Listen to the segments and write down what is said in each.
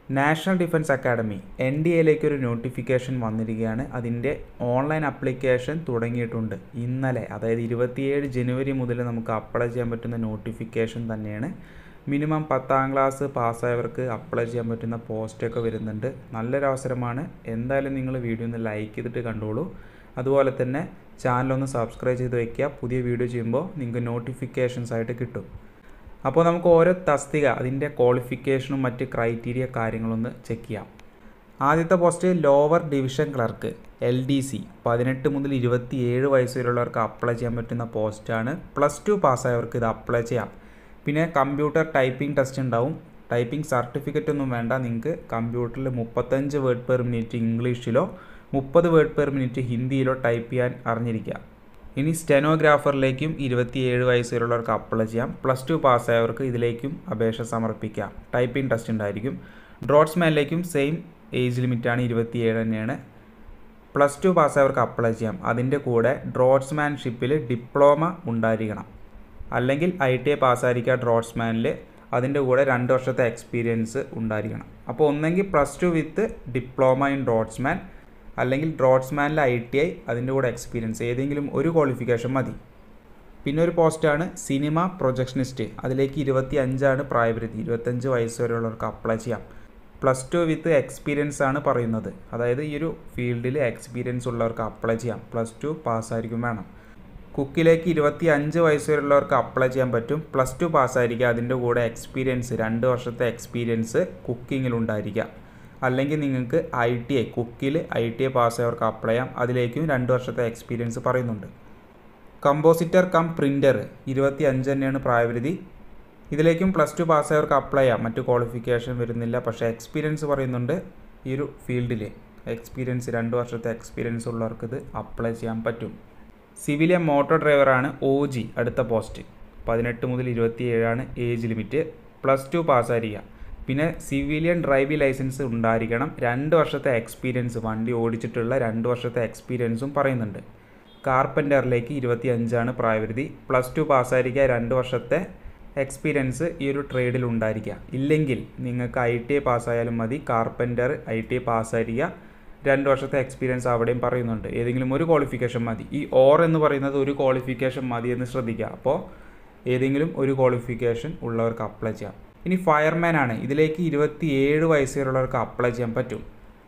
National defence academy NDAയിലേക്ക് ഒരു notification വന്നിരിക്കുകയാണ്. അതിൻ്റെ ഓൺലൈൻ ആപ്ലിക്കേഷൻ തുടങ്ങിയിട്ടുണ്ട്. ഇന്നലെ, അതായത് 27 ജനുവരി മുതൽ നമുക്ക് അപ്ലൈ ചെയ്യാൻ പറ്റുന്ന നോട്ടിഫിക്കേഷൻ തന്നെയാണ്. മിനിമം 10ാം ക്ലാസ് പാസ്സായവർക്ക് അപ്ലൈ ചെയ്യാൻ പറ്റുന്ന പോസ്റ്റൊക്കെ വരുന്നുണ്ട്. നല്ലൊരു അവസരമാണ്. എന്തായാലും നിങ്ങൾ വീഡിയോ ഒന്ന് ലൈക്ക് ചെയ്തിട്ട് കണ്ടോളൂ. അതുപോലെ തന്നെ ചാനലൊന്ന് സബ്സ്ക്രൈബ് ചെയ്ത് വയ്ക്കുക. പുതിയ വീഡിയോ ചെയ്യുമ്പോൾ നിങ്ങൾക്ക് നോട്ടിഫിക്കേഷൻസ് ആയിട്ട് കിട്ടും. അപ്പോൾ നമുക്ക് ഓരോ തസ്തിക, അതിൻ്റെ ക്വാളിഫിക്കേഷനും മറ്റ് ക്രൈറ്റീരിയ കാര്യങ്ങളൊന്ന് ചെക്ക് ചെയ്യാം. ആദ്യത്തെ post lower division clerk LDC 18 മുതൽ 27 വയസ്സ് വരെയുള്ളവർക്ക് അപ്ലൈ ചെയ്യാൻ പറ്റുന്ന പോസ്റ്റാണ്. +2 പാസ്സായവർക്ക് ഇത് അപ്ലൈ ചെയ്യാം. പിന്നെ കമ്പ്യൂട്ടർ ടൈപ്പിംഗ് ടെസ്റ്റ് ഉണ്ടാവും. ടൈപ്പിംഗ് സർട്ടിഫിക്കറ്റ് ഒന്നും വേണ്ട. നിങ്ങൾക്ക് കമ്പ്യൂട്ടറിൽ 35 വേർഡ് പെർ മിനിറ്റ് ഇംഗ്ലീഷിലോ 30 വേർഡ് പെർ മിനിറ്റ് ഹിന്ദിയിലോ ടൈപ്പ് ചെയ്യാൻ അറിഞ്ഞിരിക്കുക. ഇനി സ്റ്റെനോഗ്രാഫറിലേക്കും 27 വയസ്സ് വരെയുള്ളവർക്ക് അപ്ലൈ ചെയ്യാം. +2 പാസ്സായവർക്ക് ഇതിലേക്കും അപേക്ഷ സമർപ്പിക്കാം. ടൈപ്പിംഗ് ടെസ്റ്റ് ഉണ്ടായിരിക്കും. ഡ്രോട്ട്സ്മാനിലേക്കും സെയിം ഏജ് ലിമിറ്റാണ്, 27 തന്നെയാണ്. +2 പാസ്സായവർക്ക് അപ്ലൈ ചെയ്യാം. അതിൻ്റെ കൂടെ ഡ്രോട്ട്സ്മാൻഷിപ്പിൽ ഡിപ്ലോമ ഉണ്ടായിരിക്കണം. അല്ലെങ്കിൽ ITI പാസ്സായിരിക്കുക ഡ്രോട്ട്സ്മാനിൽ. അതിൻ്റെ കൂടെ 2 വർഷത്തെ എക്സ്പീരിയൻസ് ഉണ്ടായിരിക്കണം. അപ്പോൾ ഒന്നെങ്കിൽ +2 വിത്ത് ഡിപ്ലോമ ഇൻ ഡ്രോട്ട്സ്മാൻ, അല്ലെങ്കിൽ ഡ്രോട്ട്സ്മാനിൽ ITI, അതിൻ്റെ കൂടെ എക്സ്പീരിയൻസ്, ഏതെങ്കിലും ഒരു ക്വാളിഫിക്കേഷൻ മതി. പിന്നെ ഒരു പോസ്റ്റാണ് സിനിമ പ്രൊജക്ഷനിസ്റ്റ്. അതിലേക്ക് 25 പ്രായപരിധി. 25 വയസ്സ് വരെയുള്ളവർക്ക് അപ്ലൈ ചെയ്യാം. +2 വിത്ത് എക്സ്പീരിയൻസ് ആണ് പറയുന്നത്. അതായത് ഈ ഒരു ഫീൽഡിൽ എക്സ്പീരിയൻസ് ഉള്ളവർക്ക് അപ്ലൈ ചെയ്യാം. +2 പാസ്സായിരിക്കും വേണം. കുക്കിലേക്ക് 25 വയസ്സ് വരെയുള്ളവർക്ക് അപ്ലൈ ചെയ്യാൻ പറ്റും. +2 പാസ്സായിരിക്കുക. അതിൻ്റെ കൂടെ എക്സ്പീരിയൻസ്, 2 വർഷത്തെ എക്സ്പീരിയൻസ് കുക്കിങ്ങിലുണ്ടായിരിക്കുക. അല്ലെങ്കിൽ നിങ്ങൾക്ക് ITI, കുക്കിൽ ITI പാസ്സായവർക്ക് അപ്ലൈ ചെയ്യാം. അതിലേക്കും 2 വർഷത്തെ എക്സ്പീരിയൻസ് പറയുന്നുണ്ട്. കമ്പോസിറ്റർ കം പ്രിൻ്റർ 25 തന്നെയാണ് പ്രായപരിധി. ഇതിലേക്കും +2 പാസ്സായവർക്ക് അപ്ലൈ ചെയ്യാം. മറ്റു ക്വാളിഫിക്കേഷൻ വരുന്നില്ല. പക്ഷേ എക്സ്പീരിയൻസ് പറയുന്നുണ്ട്. ഈ ഒരു ഫീൽഡിൽ എക്സ്പീരിയൻസ്, 2 വർഷത്തെ എക്സ്പീരിയൻസ് ഉള്ളവർക്ക് ഇത് അപ്ലൈ ചെയ്യാൻ പറ്റും. സിവിലിയൻ മോട്ടോർ ഡ്രൈവറാണ് OG അടുത്ത പോസ്റ്റ്. 18 മുതൽ 27 ഏജ് ലിമിറ്റ്. +2 പാസ്സായിരിക്കുക. പിന്നെ സിവിലിയൻ ഡ്രൈവിംഗ് ലൈസൻസ് ഉണ്ടായിരിക്കണം. 2 വർഷത്തെ എക്സ്പീരിയൻസ്, വണ്ടി ഓടിച്ചിട്ടുള്ള 2 വർഷത്തെ എക്സ്പീരിയൻസും പറയുന്നുണ്ട്. കാർപ്പൻ്ററിലേക്ക് 25 പ്രായപരിധി. +2 പാസ്സായിരിക്കുക. 2 വർഷത്തെ എക്സ്പീരിയൻസ് ഈ ഒരു ട്രേഡിൽ ഉണ്ടായിരിക്കുക. ഇല്ലെങ്കിൽ നിങ്ങൾക്ക് ITI പാസ്സായാലും മതി. Carpenter ITI പാസ്സായിരിക്കുക. 2 വർഷത്തെ എക്സ്പീരിയൻസ് അവിടെയും പറയുന്നുണ്ട്. ഏതെങ്കിലും ഒരു ക്വാളിഫിക്കേഷൻ മതി. ഈ OR എന്ന് പറയുന്നത് ഒരു ക്വാളിഫിക്കേഷൻ മതി എന്ന് ശ്രദ്ധിക്കുക. അപ്പോൾ ഏതെങ്കിലും ഒരു ക്വാളിഫിക്കേഷൻ ഉള്ളവർക്ക് അപ്ലൈ ചെയ്യാം. ഇനി ഫയർമാൻ ആണ്. ഇതിലേക്ക് 27 വയസ്സ് വരെയുള്ളവർക്ക് അപ്ലൈ ചെയ്യാൻ പറ്റും.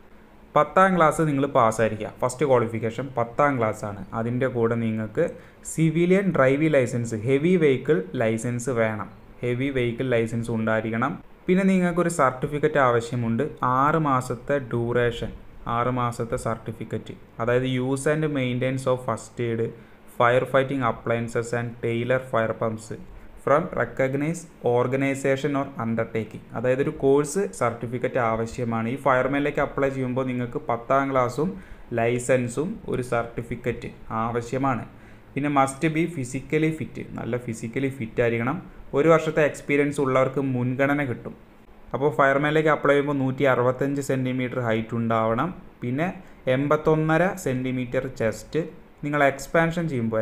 10ാം ക്ലാസ് നിങ്ങൾ പാസ്സായിരിക്കുക. ഫസ്റ്റ് ക്വാളിഫിക്കേഷൻ 10ാം ക്ലാസ് ആണ്. അതിൻ്റെ കൂടെ നിങ്ങൾക്ക് civilian driving licence, heavy vehicle licence വേണം. ഹെവി വെഹിക്കിൾ ലൈസൻസ് ഉണ്ടായിരിക്കണം. പിന്നെ നിങ്ങൾക്കൊരു സർട്ടിഫിക്കറ്റ് ആവശ്യമുണ്ട്. 6 മാസത്തെ ഡ്യൂറേഷൻ, 6 മാസത്തെ സർട്ടിഫിക്കറ്റ്. അതായത് use and maintenance of first aid, fire fighting appliances and trailer fire pumps from recognise organisation or undertaking. അതായത് ഒരു കോഴ്സ് സർട്ടിഫിക്കറ്റ് ആവശ്യമാണ്. ഈ ഫയർമാനിലേക്ക് അപ്ലൈ ചെയ്യുമ്പോൾ നിങ്ങൾക്ക് 10ാം ക്ലാസ്സും ലൈസൻസും ഒരു സർട്ടിഫിക്കറ്റ് ആവശ്യമാണ്. പിന്നെ മസ്റ്റ് ബി ഫിസിക്കലി ഫിറ്റ്, നല്ല ഫിസിക്കലി ഫിറ്റ് ആയിരിക്കണം. 1 വർഷത്തെ എക്സ്പീരിയൻസ് ഉള്ളവർക്ക് മുൻഗണന കിട്ടും. അപ്പോൾ ഫയർമാനിലേക്ക് അപ്ലൈ ചെയ്യുമ്പോൾ 165 സെൻറ്റിമീറ്റർ ഹൈറ്റ് ഉണ്ടാവണം. പിന്നെ 81.5 സെൻറ്റിമീറ്റർ ചെസ്റ്റ്. നിങ്ങൾ എക്സ്പാൻഡ് ചെയ്യുമ്പോൾ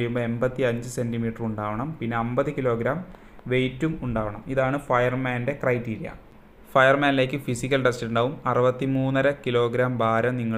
85 സെൻറ്റിമീറ്റർ ഉണ്ടാവണം. പിന്നെ 50 കിലോഗ്രാം വെയ്റ്റും ഉണ്ടാവണം. ഇതാണ് ഫയർമാൻ്റെ ക്രൈറ്റീരിയ. ഫയർമാനിലേക്ക് ഫിസിക്കൽ ടെസ്റ്റ് ഉണ്ടാവും. 63.5 കിലോഗ്രാം ഭാരം നിങ്ങൾ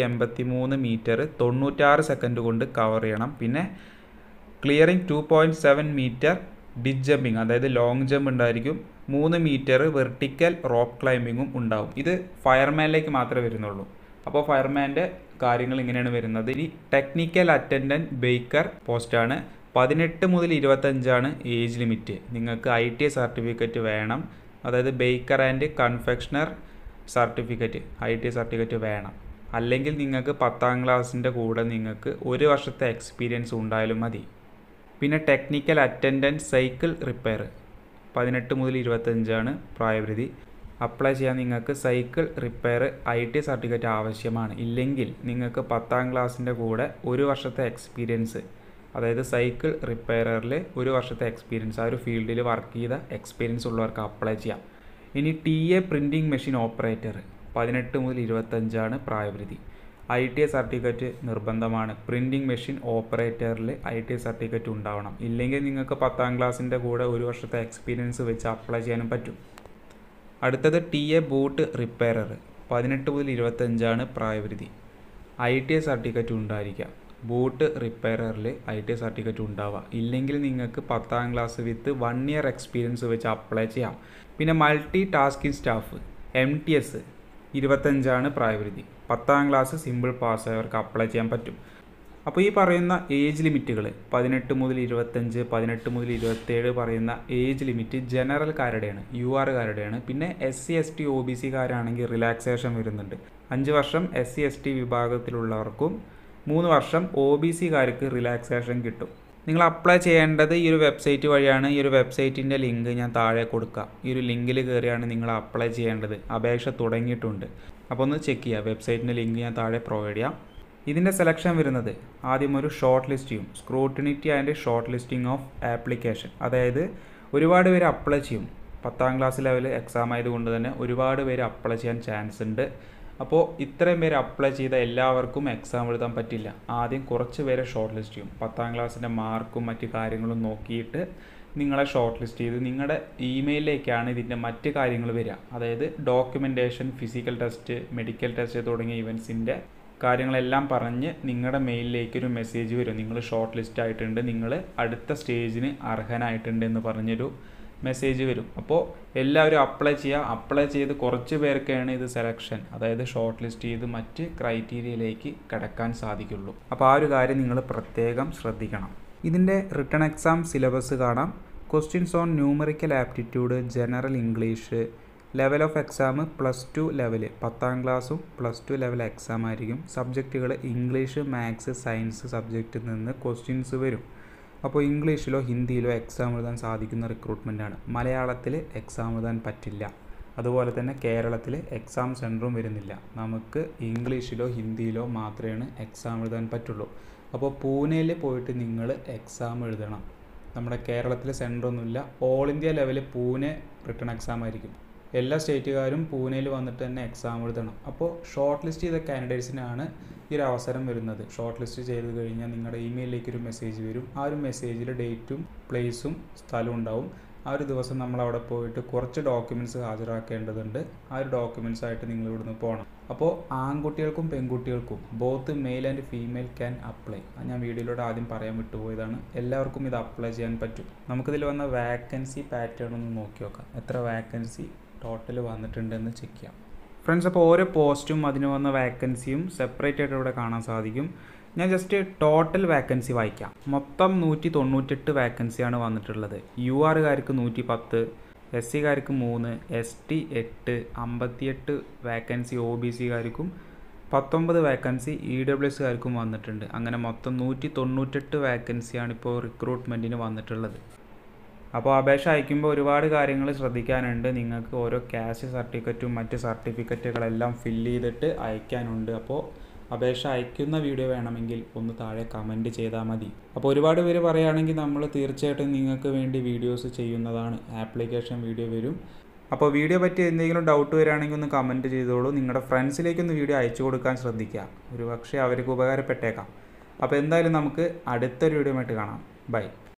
183 മീറ്റർ 96 സെക്കൻഡ് കൊണ്ട് കവർ ചെയ്യണം. പിന്നെ ക്ലിയറിംഗ് 2.7 മീറ്റർ ഡിച്ച് ജമ്പിങ്, അതായത് ലോങ് ജമ്പ് ഉണ്ടായിരിക്കും. 3 മീറ്റർ വെർട്ടിക്കൽ റോപ്പ് ക്ലൈമ്പിങ്ങും ഉണ്ടാവും. ഇത് ഫയർമാനിലേക്ക് മാത്രമേ വരുന്നുള്ളൂ. അപ്പോൾ ഫയർമാൻ്റെ കാര്യങ്ങൾ ഇങ്ങനെയാണ് വരുന്നത്. ഇനി ടെക്നിക്കൽ അറ്റൻഡൻറ്റ് ബേക്കർ പോസ്റ്റാണ്. 18 മുതൽ 25 ഏജ് ലിമിറ്റ്. നിങ്ങൾക്ക് ITI സർട്ടിഫിക്കറ്റ് വേണം. അതായത് baker and confectioner certificate, ITI certificate വേണം. അല്ലെങ്കിൽ നിങ്ങൾക്ക് 10ാം ക്ലാസ്സിൻ്റെ കൂടെ നിങ്ങൾക്ക് 1 വർഷത്തെ എക്സ്പീരിയൻസ് ഉണ്ടായാലും മതി. പിന്നെ ടെക്നിക്കൽ അറ്റൻഡൻറ്റ് സൈക്കിൾ റിപ്പയർ 18 മുതൽ 25 പ്രായപരിധി. അപ്ലൈ ചെയ്യാൻ നിങ്ങൾക്ക് സൈക്കിൾ റിപ്പയർ ITI സർട്ടിഫിക്കറ്റ് ആവശ്യമാണ്. ഇല്ലെങ്കിൽ നിങ്ങൾക്ക് 10ാം ക്ലാസ്സിൻ്റെ കൂടെ 1 വർഷത്തെ എക്സ്പീരിയൻസ്, അതായത് സൈക്കിൾ റിപ്പയറിൽ 1 വർഷത്തെ എക്സ്പീരിയൻസ്, ആ ഒരു ഫീൽഡിൽ വർക്ക് ചെയ്ത എക്സ്പീരിയൻസ് ഉള്ളവർക്ക് അപ്ലൈ ചെയ്യാം. ഇനി TA പ്രിൻറ്റിംഗ് മെഷീൻ ഓപ്പറേറ്റർ 18 മുതൽ 25 പ്രായപരിധി. ITI സർട്ടിഫിക്കറ്റ് നിർബന്ധമാണ്. പ്രിൻറ്റിംഗ് മെഷീൻ ഓപ്പറേറ്ററിൽ ITI സർട്ടിഫിക്കറ്റ് ഉണ്ടാവണം. ഇല്ലെങ്കിൽ നിങ്ങൾക്ക് 10ാം ക്ലാസ്സിൻ്റെ കൂടെ 1 വർഷത്തെ എക്സ്പീരിയൻസ് വെച്ച് അപ്ലൈ ചെയ്യാനും പറ്റും. അടുത്തത് TA ബോട്ട് റിപ്പയറർ 18 മുതൽ 25 പ്രായപരിധി. ITI സർട്ടിഫിക്കറ്റ് ഉണ്ടായിരിക്കുക. ബോട്ട് റിപ്പയററിൽ ITI സർട്ടിഫിക്കറ്റ് ഉണ്ടാവുക. ഇല്ലെങ്കിൽ നിങ്ങൾക്ക് 10ാം ക്ലാസ് വിത്ത് 1 ഇയർ എക്സ്പീരിയൻസ് വെച്ച് അപ്ലൈ ചെയ്യാം. പിന്നെ മൾട്ടി ടാസ്കിംഗ് സ്റ്റാഫ് MTS 25 പ്രായപരിധി. 10ാം ക്ലാസ് സിമ്പിൾ പാസ്സായവർക്ക് അപ്ലൈ ചെയ്യാൻ പറ്റും. അപ്പോൾ ഈ പറയുന്ന ഏജ് ലിമിറ്റുകൾ 18 മുതൽ 25, 18 മുതൽ 27 പറയുന്ന ഏജ് ലിമിറ്റ് ജനറൽക്കാരുടെയാണ്, UR-കാരുടെയാണ്. പിന്നെ SC ST OBC-കാരാണെങ്കിൽ റിലാക്സേഷൻ വരുന്നുണ്ട്. 5 വർഷം SC ST വിഭാഗത്തിലുള്ളവർക്കും 3 വർഷം OBC-കാർക്ക് റിലാക്സേഷൻ കിട്ടും. നിങ്ങൾ അപ്ലൈ ചെയ്യേണ്ടത് ഈ ഒരു വെബ്സൈറ്റ് വഴിയാണ്. ഈ ഒരു വെബ്സൈറ്റിൻ്റെ ലിങ്ക് ഞാൻ താഴെ കൊടുക്കാം. ഈ ഒരു ലിങ്കിൽ കയറിയാണ് നിങ്ങൾ അപ്ലൈ ചെയ്യേണ്ടത്. അപേക്ഷ തുടങ്ങിയിട്ടുണ്ട്. അപ്പോൾ ഒന്ന് ചെക്ക് ചെയ്യുക. വെബ്സൈറ്റിൻ്റെ ലിങ്ക് ഞാൻ താഴെ പ്രൊവൈഡ് ചെയ്യാം. ഇതിൻ്റെ സെലക്ഷൻ വരുന്നത് ആദ്യം ഒരു ഷോർട്ട് ലിസ്റ്റ് ചെയ്യും. Scrutiny and short listing of application. അതായത് ഒരുപാട് പേര് അപ്ലൈ ചെയ്യും. 10ാം ക്ലാസ് ലെവൽ എക്സാം ആയതുകൊണ്ട് തന്നെ ഒരുപാട് പേര് അപ്ലൈ ചെയ്യാൻ ചാൻസ് ഉണ്ട്. അപ്പോൾ ഇത്രയും പേര് അപ്ലൈ ചെയ്ത എല്ലാവർക്കും എക്സാം എഴുതാൻ പറ്റില്ല. ആദ്യം കുറച്ച് പേരെ ഷോർട്ട് ലിസ്റ്റ് ചെയ്യും. 10ാം ക്ലാസ്സിൻ്റെ മാർക്കും മറ്റ് കാര്യങ്ങളും നോക്കിയിട്ട് നിങ്ങളെ ഷോർട്ട് ലിസ്റ്റ് ചെയ്ത് നിങ്ങളുടെ ഇമെയിലിലേക്കാണ് ഇതിൻ്റെ മറ്റ് കാര്യങ്ങൾ വരിക. അതായത് documentation, physical test, medical test തുടങ്ങിയ ഇവൻസിൻ്റെ കാര്യങ്ങളെല്ലാം പറഞ്ഞ് നിങ്ങളുടെ മെയിലിലേക്കൊരു മെസ്സേജ് വരും. നിങ്ങൾ ഷോർട്ട് ലിസ്റ്റ് ആയിട്ടുണ്ട്, നിങ്ങൾ അടുത്ത സ്റ്റേജിന് അർഹനായിട്ടുണ്ട് എന്ന് പറഞ്ഞൊരു മെസ്സേജ് വരും. അപ്പോൾ എല്ലാവരും അപ്ലൈ ചെയ്യുക. അപ്ലൈ ചെയ്ത് കുറച്ച് പേർക്കാണ് ഇത് സെലക്ഷൻ, അതായത് ഷോർട്ട് ലിസ്റ്റ് ചെയ്ത് മറ്റ് ക്രൈറ്റീരിയയിലേക്ക് കടക്കാൻ സാധിക്കുള്ളൂ. അപ്പോൾ ആ ഒരു കാര്യം നിങ്ങൾ പ്രത്യേകം ശ്രദ്ധിക്കണം. ഇതിൻ്റെ റിട്ടൺ എക്സാം സിലബസ് കാണാം. Questions on numerical aptitude, general English. Level of exam +2 level, 10ാം ക്ലാസ്സും +2 ലെവൽ എക്സാം ആയിരിക്കും. സബ്ജക്റ്റുകൾ ഇംഗ്ലീഷ്, മാത്സ്, സയൻസ് സബ്ജക്റ്റിൽ നിന്ന് ക്വസ്റ്റ്യൻസ് വരും. അപ്പോൾ ഇംഗ്ലീഷിലോ ഹിന്ദിയിലോ എക്സാം എഴുതാൻ സാധിക്കുന്ന റിക്രൂട്ട്മെൻറ്റാണ്. മലയാളത്തിൽ എക്സാം എഴുതാൻ പറ്റില്ല. അതുപോലെ തന്നെ കേരളത്തിൽ എക്സാം സെൻറ്ററും വരുന്നില്ല. നമുക്ക് ഇംഗ്ലീഷിലോ ഹിന്ദിയിലോ മാത്രമേ എക്സാം എഴുതാൻ പറ്റുള്ളൂ. അപ്പോൾ പൂനെയിൽ പോയിട്ട് നിങ്ങൾ എക്സാം എഴുതണം. നമ്മുടെ കേരളത്തിൽ സെൻറ്ററൊന്നുമില്ല. All India level Pune written exam ആയിരിക്കും. എല്ലാ സ്റ്റേറ്റുകാരും പൂനെയിൽ വന്നിട്ട് തന്നെ എക്സാം എഴുതണം. അപ്പോൾ ഷോർട്ട് ലിസ്റ്റ് ചെയ്ത കാൻഡിഡേറ്റ്സിനാണ് ഈ ഒരു അവസരം വരുന്നത്. ഷോർട്ട് ലിസ്റ്റ് ചെയ്ത് കഴിഞ്ഞാൽ നിങ്ങളുടെ ഇമെയിലിലേക്ക് ഒരു മെസ്സേജ് വരും. ആ ഒരു മെസ്സേജിൽ ഡേറ്റും പ്ലേസും സ്ഥലവും ഉണ്ടാവും. ആ ഒരു ദിവസം നമ്മൾ അവിടെ പോയിട്ട് കുറച്ച് ഡോക്യുമെൻറ്റ്സ് ഹാജരാക്കേണ്ടതുണ്ട്. ആ ഒരു ഡോക്യുമെൻറ്റ്സ് ആയിട്ട് നിങ്ങൾ ഇവിടുന്ന് പോകണം. അപ്പോൾ ആൺകുട്ടികൾക്കും പെൺകുട്ടികൾക്കും both male and female can apply. ഞാൻ വീഡിയോയിലൂടെ ആദ്യം പറയാൻ വിട്ടുപോയതാണ്. എല്ലാവർക്കും ഇത് അപ്ലൈ ചെയ്യാൻ പറ്റും. നമുക്കിതിൽ വന്ന വാക്കൻസി പാറ്റേൺ ഒന്ന് നോക്കി നോക്കാം. എത്ര വാക്കൻസി ടോട്ടൽ വന്നിട്ടുണ്ടെന്ന് ചെക്ക് ചെയ്യാം. ഫ്രണ്ട്സ്, അപ്പോൾ ഓരോ പോസ്റ്റും അതിന് വന്ന വാക്കൻസിയും സെപ്പറേറ്റ് ആയിട്ട് ഇവിടെ കാണാൻ സാധിക്കും. ഞാൻ ജസ്റ്റ് ടോട്ടൽ വാക്കൻസി വായിക്കാം. മൊത്തം 198 വാക്കൻസിയാണ് വന്നിട്ടുള്ളത്. UR-കാർക്ക് 110, SC-കാർക്ക് 3, ST 8, 58 വാക്കൻസി OBC-കാർക്കും 19 വാക്കൻസി EWS-കാർക്കും വന്നിട്ടുണ്ട്. അങ്ങനെ മൊത്തം 198 വാക്കൻസിയാണ് ഇപ്പോൾ റിക്രൂട്ട്മെൻറ്റിന് വന്നിട്ടുള്ളത്. അപ്പോൾ അപേക്ഷ അയക്കുമ്പോൾ ഒരുപാട് കാര്യങ്ങൾ ശ്രദ്ധിക്കാനുണ്ട്. നിങ്ങൾക്ക് ഓരോ ക്യാഷ് സർട്ടിഫിക്കറ്റും മറ്റ് സർട്ടിഫിക്കറ്റുകളെല്ലാം ഫില്ല് ചെയ്തിട്ട് അയക്കാനുണ്ട്. അപ്പോൾ അപേക്ഷ അയക്കുന്ന വീഡിയോ വേണമെങ്കിൽ ഒന്ന് താഴെ കമൻറ്റ് ചെയ്താൽ മതി. അപ്പോൾ ഒരുപാട് പേര് പറയുകയാണെങ്കിൽ നമ്മൾ തീർച്ചയായിട്ടും നിങ്ങൾക്ക് വേണ്ടി വീഡിയോസ് ചെയ്യുന്നതാണ്. ആപ്ലിക്കേഷൻ വീഡിയോ വരും. അപ്പോൾ വീഡിയോ പറ്റി എന്തെങ്കിലും ഡൗട്ട് വരികയാണെങ്കിൽ ഒന്ന് കമൻറ്റ് ചെയ്തോളൂ. നിങ്ങളുടെ ഫ്രണ്ട്സിലേക്കൊന്ന് വീഡിയോ അയച്ചു കൊടുക്കാൻ ശ്രദ്ധിക്കുക. ഒരു പക്ഷേ അവർക്ക് ഉപകാരപ്പെട്ടേക്കാം. അപ്പോൾ എന്തായാലും നമുക്ക് അടുത്തൊരു വീഡിയോ ആയിട്ട് കാണാം. ബൈ.